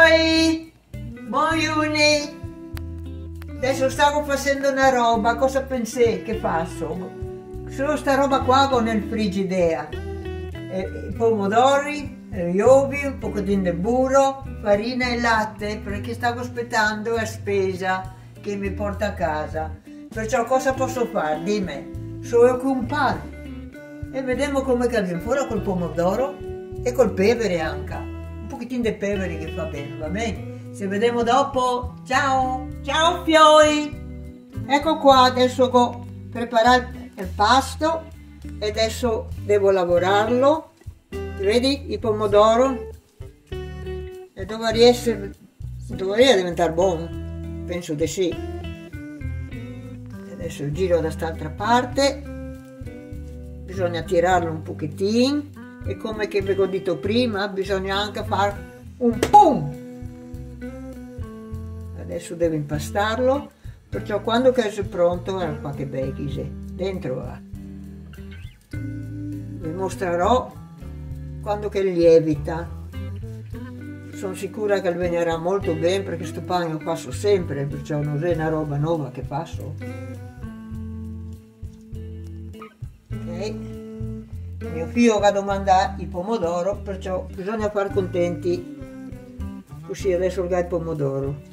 Fioi! Buongiorno! Adesso stavo facendo una roba, cosa pensi che faccio? Solo sta roba qua con il frigidea. I pomodori, gli uovi, un pochettino di burro, farina e latte, perché stavo aspettando la spesa che mi porta a casa. Perciò cosa posso fare? Dimmi, solo con un pane. E vediamo come viene fuori col pomodoro e col pepe anche. Un pochettino di pepe che fa bene, va bene? Ci vediamo dopo. Ciao! Ciao fioi! Ecco qua, adesso ho preparato il pasto e adesso devo lavorarlo. Vedi il pomodoro? E dovrebbe diventare buono. Penso di sì. Adesso giro da quest'altra parte. Bisogna tirarlo un pochettino e come che vi ho detto prima bisogna anche fare un pum. Adesso devo impastarlo, perciò quando che è pronto è qua che becchi dentro va. Vi mostrerò quando che lievita. Sono sicura che venirà molto bene perché sto pane lo faccio sempre, perciò non è una roba nuova che faccio. Ok, mio figlio ha domandato il pomodoro, perciò bisogna far contenti. Così adesso il pomodoro.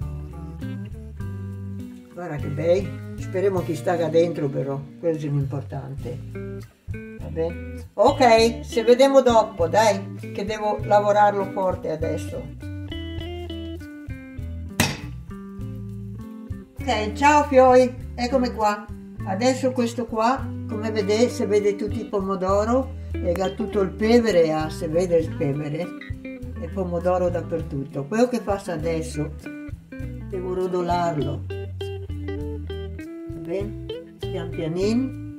Guarda che bei, speriamo che sta dentro però, questo è l'importante. Va bene? Ok, ci vediamo dopo, dai, che devo lavorarlo forte adesso. Ok, ciao fioi, eccomi qua. Adesso questo qua, come vedete, si vede tutto il pomodoro e ha tutto il pepe, si vede il pepe e pomodoro dappertutto. Quello che faccio adesso, devo rotolarlo. Bene? Pian pianino,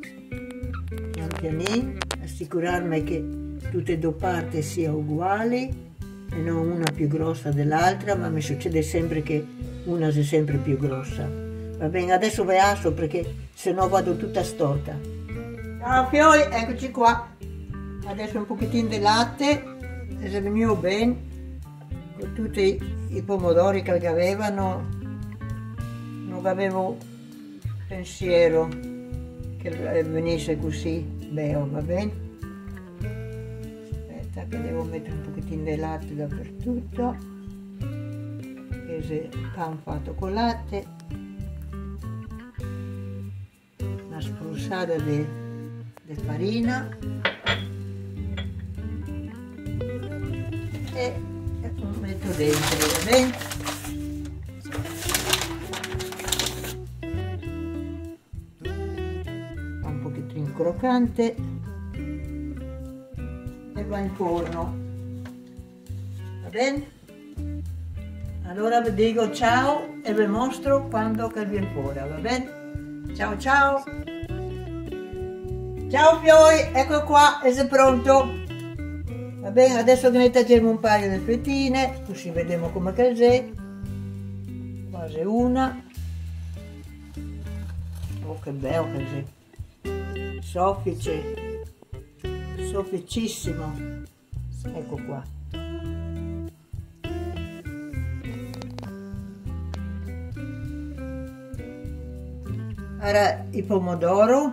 assicurarmi che tutte e due parti siano uguali e non una più grossa dell'altra, ma mi succede sempre che una sia sempre più grossa. Va bene, adesso vi asso perché se no vado tutta storta. Ciao fioi, eccoci qua. Adesso un pochettino di latte, è venuto bene, con tutti i pomodori che avevano, non avevo pensiero che venisse così bello, va bene? Aspetta che devo mettere un pochettino di latte dappertutto, che pan fatto con latte, una spruzzata di farina e lo metto dentro, va bene? Croccante e va in forno, va bene? Allora vi dico ciao e vi mostro quando che viene fuori, va bene? Ciao ciao! Ciao fioi, ecco qua, è pronto! Va bene, adesso ne tagliamo un paio di fettine, così vediamo come che è. Quasi una. Oh che bello che è! Soffice, sofficissimo, ecco qua. Ora il pomodoro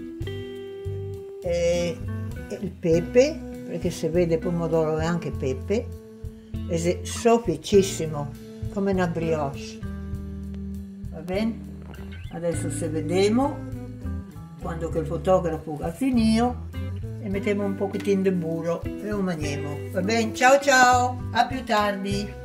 e il pepe, perché se vede pomodoro e anche pepe, è sofficissimo, come una brioche. Va bene? Adesso se vediamo quando che il fotografo ha finito e mettiamo un pochettino di burro e lo mangiamo. Va bene? Ciao ciao, a più tardi!